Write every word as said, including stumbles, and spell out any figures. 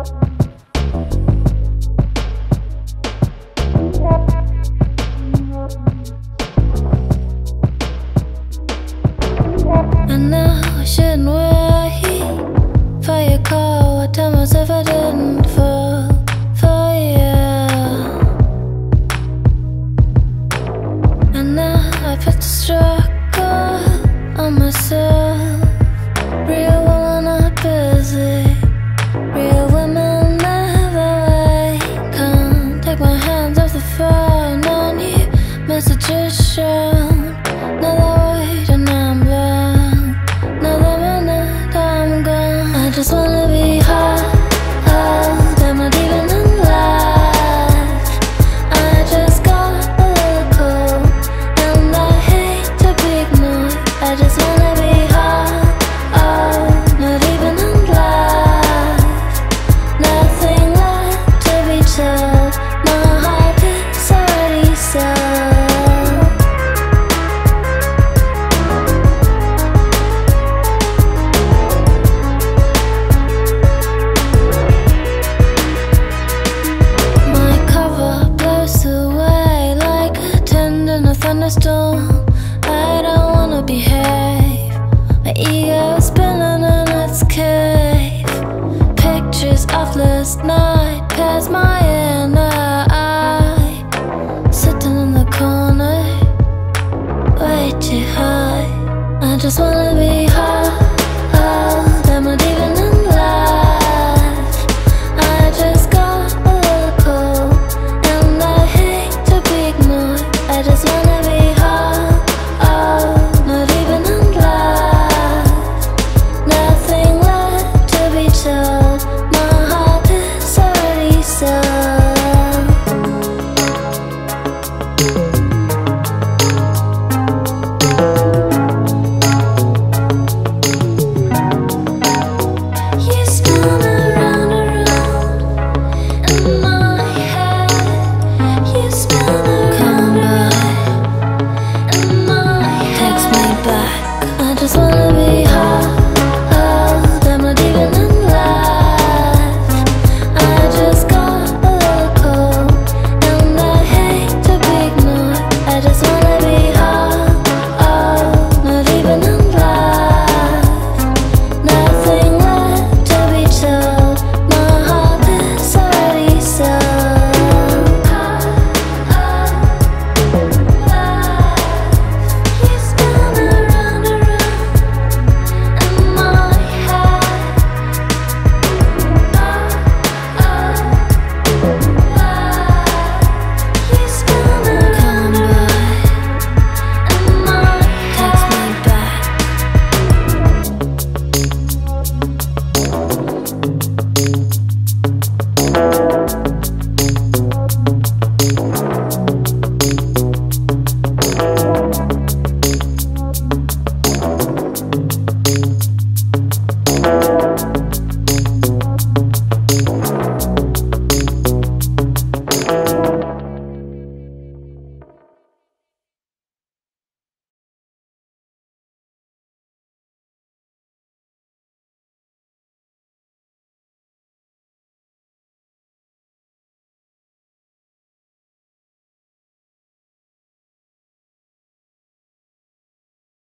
I know I shouldn't wait for your call. I tell myself I didn't fall for you. And now I put the struggle on myself. Real women are busy, real women never wait. Can't take my hands off the phone. No new messages shown. Another wait and I'm blank. Another minute I'm gone. I just wanna be